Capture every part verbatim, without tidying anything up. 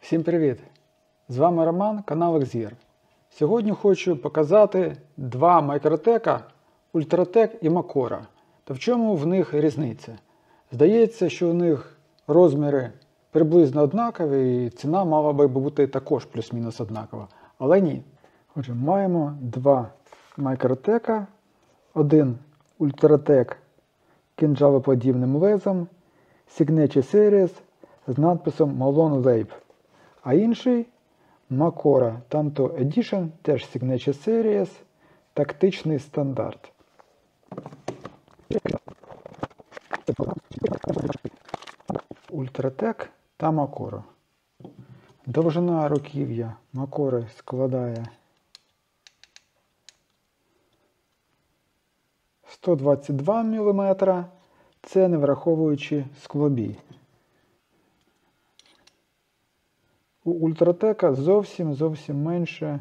Всім привіт! З вами Роман, канал Екзір. Сьогодні хочу показати два Microtech Ultratech і Макора. Та в чому в них різниця? Здається, що у них розміри приблизно однакові і ціна мала би бути також плюс-мінус однакова. Але ні. Отже, маємо два Microtech. Один Ultratech кинджалоподібним лезом Signature Series з надписом Malone Vape. А інший Макора Tanto Edition, теж Signature Series, тактичний стандарт. Ultratech та Макора. Довжина руків'я Макори складає сто двадцять два міліметри, це не враховуючи склобій. У Ультратека зовсім зовсім менше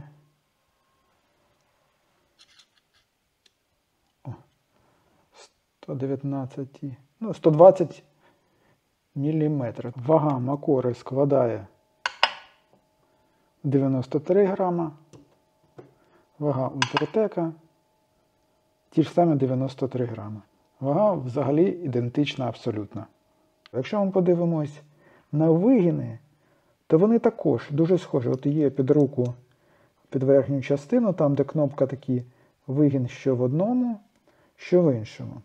О, сто дев'ятнадцять, ну, сто двадцять міліметрів. Вага Макори складає дев'яносто три грама. Вага Ультратека ті ж самі дев'яносто три грами. Вага взагалі ідентична абсолютно. Якщо ми подивимось на вигини, то вони також дуже схожі. От є під руку, під верхню частину, там де кнопка такий вигін що в одному, що в іншому.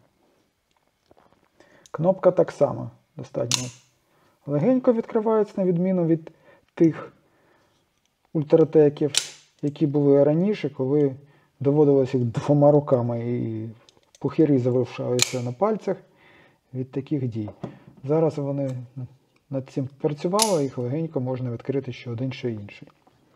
Кнопка так само достатньо легенько відкривається, на відміну від тих ультратеків, які були раніше, коли доводилося їх двома руками і пухирі залишалися на пальцях від таких дій. Зараз вони над цим працювали, їх легенько можна відкрити що один, що інший.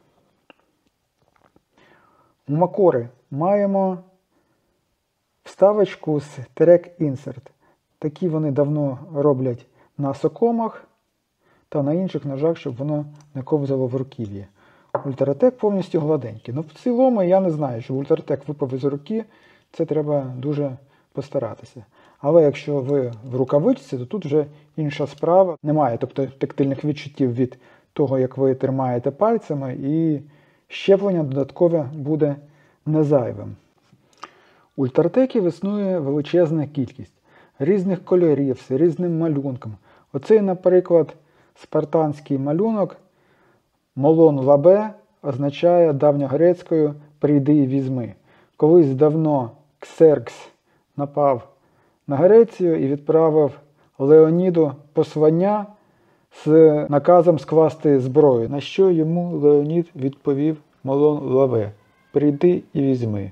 У Макори маємо вставочку з Track Insert. Такі вони давно роблять на сокомах та на інших ножах, щоб воно не ковзало в руків'ї. Ultratech повністю гладенький. Ну, в цілому я не знаю, що Ultratech випав із руки, це треба дуже постаратися. Але якщо ви в рукавичці, то тут вже інша справа. Немає, тобто, тактильних відчуттів від того, як ви тримаєте пальцями, і щеплення додаткове буде не зайвим. Ультратеків існує величезна кількість різних кольорів, з різним малюнком. Оцей, наприклад, спартанський малюнок Malone Vape означає давньогрецькою «прийди і візьми». Колись давно Ксеркс напав на Грецію і відправив Леоніду послання з наказом скласти зброю. На що йому Леонід відповів Malone Vape: «Прийди і візьми».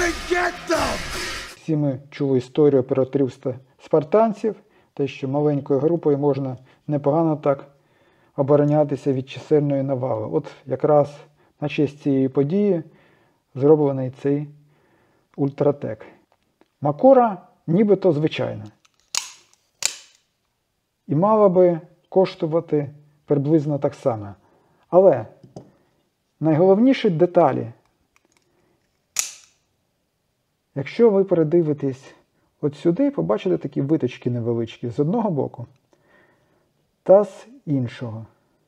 Всі ми чули історію про триста спартанців, те, що маленькою групою можна непогано так оборонятися від чисельної навали. От якраз на честь цієї події зроблений цей Ультратек. Макора нібито звичайна. І мала би коштувати приблизно так само. Але найголовніші деталі. Якщо ви передивитесь от сюди, побачите такі виточки невеличкі з одного боку та з іншого.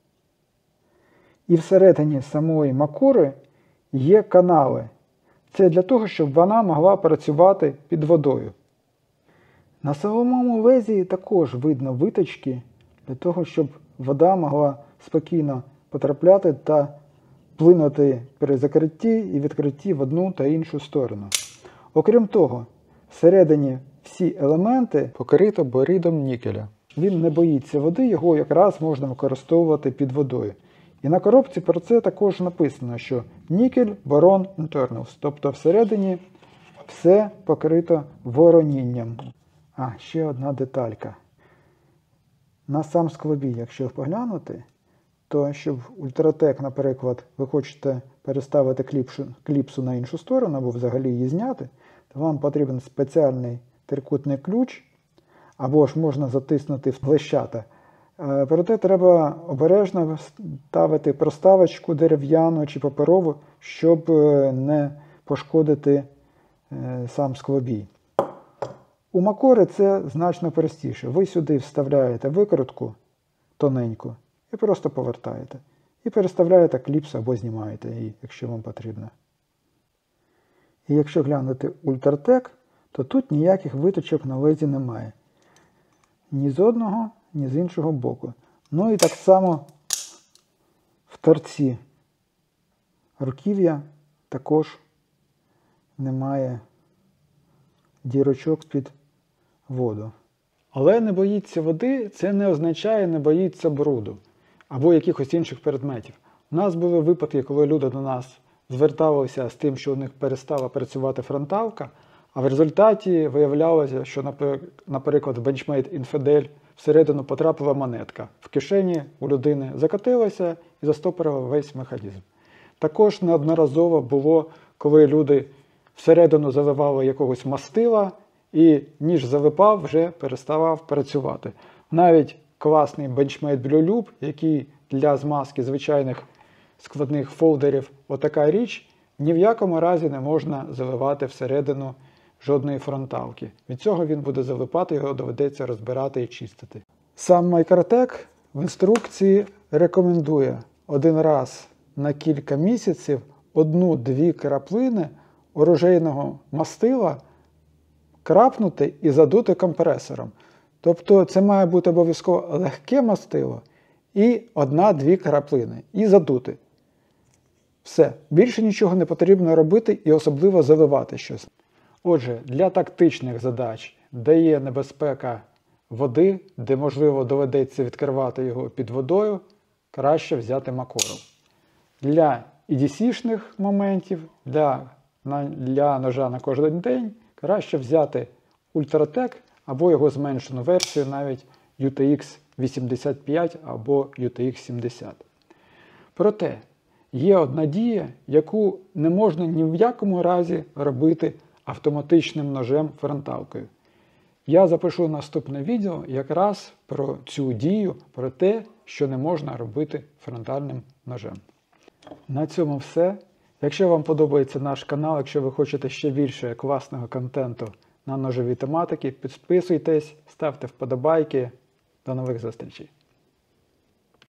І всередині самої Макори є канали. Це для того, щоб вона могла працювати під водою. На самому лезі також видно виточки для того, щоб вода могла спокійно потрапляти та плинути при закритті і відкритті в одну та іншу сторону. Окрім того, всередині всі елементи покрито борідом нікеля. Він не боїться води, його якраз можна використовувати під водою. І на коробці про це також написано, що нікель, борон, internals. Тобто всередині все покрито воронінням. А, ще одна деталька. На сам склобій, якщо поглянути, то щоб Ультратек, наприклад, ви хочете переставити кліпсу, кліпсу на іншу сторону, або взагалі її зняти, то вам потрібен спеціальний трикутний ключ, або ж можна затиснути в лещата. Проте треба обережно ставити проставочку дерев'яну чи паперову, щоб не пошкодити сам склобій. У Макори це значно простіше. Ви сюди вставляєте викрутку тоненьку і просто повертаєте. і переставляєте кліпсу або знімаєте її, якщо вам потрібно. І якщо глянути Ультратек, то тут ніяких виточок на лезі немає. Ні з одного, ні з іншого боку. Ну і так само в торці руків'я також немає дірочок під воду. Але не боїться води, це не означає не боїться бруду або якихось інших предметів. У нас були випадки, коли люди до нас зверталися з тим, що у них перестала працювати фронталка, а в результаті виявлялося, що, наприклад, в Benchmade Infidel всередину потрапила монетка. В кишені у людини закотилося і застопорила весь механізм. Також неодноразово було, коли люди всередину заливали якогось мастила, і ніж залипав, вже переставав працювати. Навіть класний Benchmade Blue Loop, який для змазки звичайних складних фолдерів отака річ, ні в якому разі не можна заливати всередину жодної фронталки. Від цього він буде залипати, його доведеться розбирати і чистити. Сам Microtech в інструкції рекомендує один раз на кілька місяців одну-дві краплини оружейного мастила крапнути і задути компресором. Тобто це має бути обов'язково легке мастило і одна-дві краплини. І задути. Все. Більше нічого не потрібно робити і особливо заливати щось. Отже, для тактичних задач, де є небезпека води, де, можливо, доведеться відкривати його під водою, краще взяти Макорел. Для і ді сі-шних моментів, для, для ножа на кожен день, краще взяти Ультратек або його зменшену версію, навіть ю те ікс вісімдесят п'ять або ю те ікс сімдесят. Проте, є одна дія, яку не можна ні в якому разі робити автоматичним ножем фронталкою. Я запишу наступне відео якраз про цю дію, про те, що не можна робити фронтальним ножем. На цьому все. Якщо вам подобається наш канал, якщо ви хочете ще більше класного контенту на ножовій тематики, підписуйтесь, ставте вподобайки. До нових зустрічей!